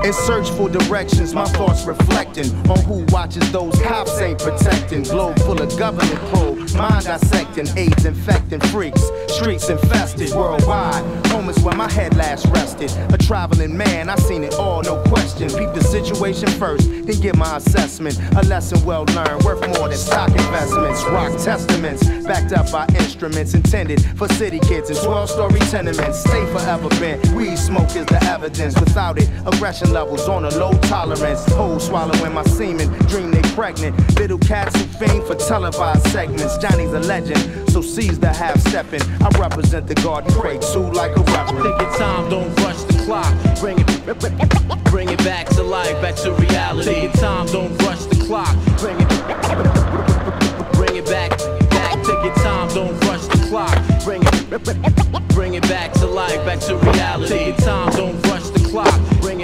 In search for directions, my thoughts reflecting on who watches those cops ain't protecting. Globe full of government probe, mind dissecting, AIDS infecting freaks, streets infested worldwide. Home is where my head last rested. A traveling man, I seen it all, no question. Peep the situation first, then get my assessment. A lesson well learned, worth more than stock investments. Rock testaments, backed up by instruments intended for city kids in 12-story tenements. Stay forever bent, weed smoke is the evidence. Without it, aggression levels on a low tolerance. Hoes swallowing my semen, dream they pregnant. Little cats who fiend for televised segments. Johnny's a legend, so seize the half-stepping. I represent the God you pray to like a reverend. Take your time, don't rush the clock. Bring it back to life, back to reality. Take your time, don't rush the clock. Bring it back. Take your time, don't rush the clock. Bring it back to life, back to reality. Take your time, don't rush the clock. Bring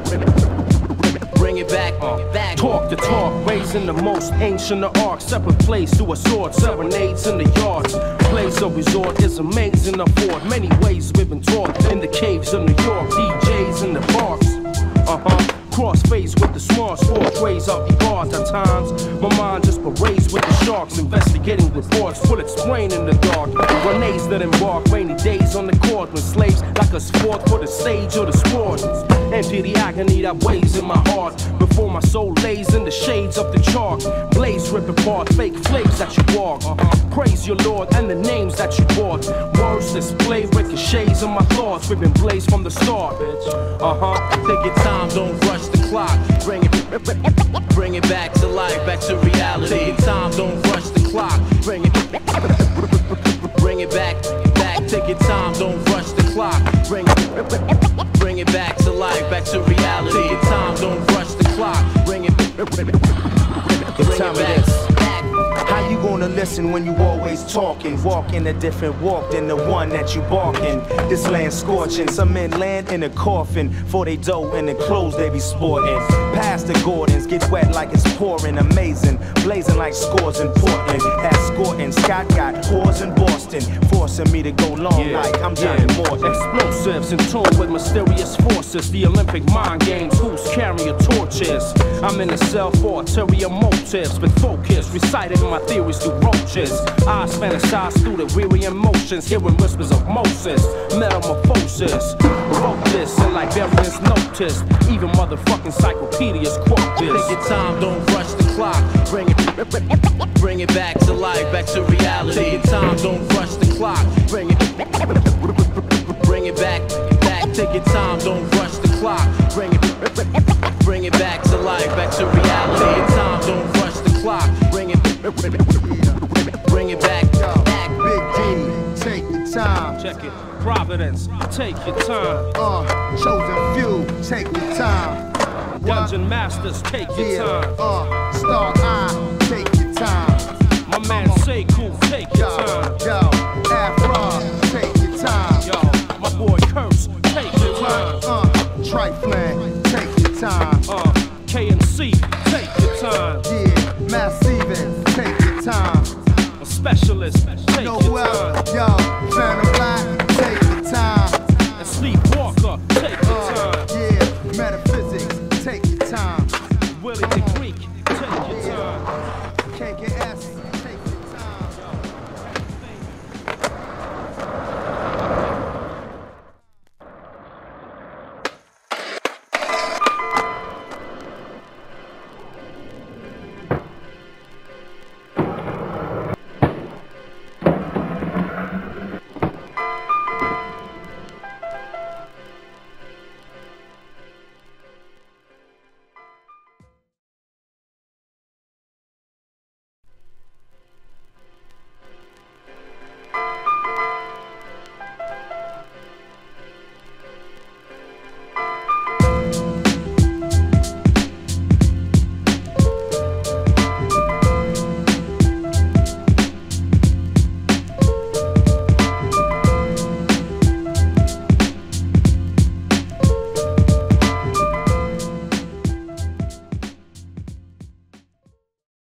it back. Talk the talk, raising the most ancient of arcs. Separate place to a sword, serenades in the yards. Place of resort is amazing, afford many ways we've been taught. In the caves of New York, DJs in the parks. Cross face with the smarts, portrays of the guards at times. My mind just parades with the sharks, investigating reports, full explain in the dark. Grenades that embark, rainy days on the court when slaves like a sport for the stage or the sport. Empty the agony that weighs in my heart before my soul lays in the shades of the chalk. Blaze rip apart, fake flames that you walk. Praise your Lord and the names that you bought. Words display ricochets in my thoughts. We've been blazed from the start. Take your time, don't rush the clock. Bring it back to life, back to reality. Take your time, don't rush the clock. Bring it back. Take your time, don't rush the clock. Bring it back to life, back to reality. Take your time, don't rush the clock. Bring it back. How you gonna listen when you always talking? Walking a different walk than the one that you barking. This land scorching, some men land in a coffin for they dough and the clothes they be sporting. Past the Gordons, get wet like it's pouring. Amazing, blazing like scores in Portland. Escorting, Scott got whores in Boston, forcing me to go long like I'm Johnny Morton. Explosives in tune with mysterious forces. The Olympic mind games, who's carrying torches? I'm in a cell for ulterior motives, but focus, reciting my theories through roaches. Eyes fantasize through the weary emotions, hearing whispers of Moses, metamorphosis. Wrote this and librarians noticed, even motherfucking encyclopedias quote this. Take your time, don't rush the clock. Bring it back to life, back to reality. Take your time, don't rush the clock. Bring it back. Take your time, don't rush the clock. Bring it back to life, back to reality. Take your time, don't rush the clock. Bring it back. Big D, take your time. Check it. Providence, take your time. Chosen few, take your time. Dungeon Masters, take your time. Star Eye, take your time. My man Sekou, take your time. Yo, Afro, take your time. Yo, my boy Curse, take your time. Trifling.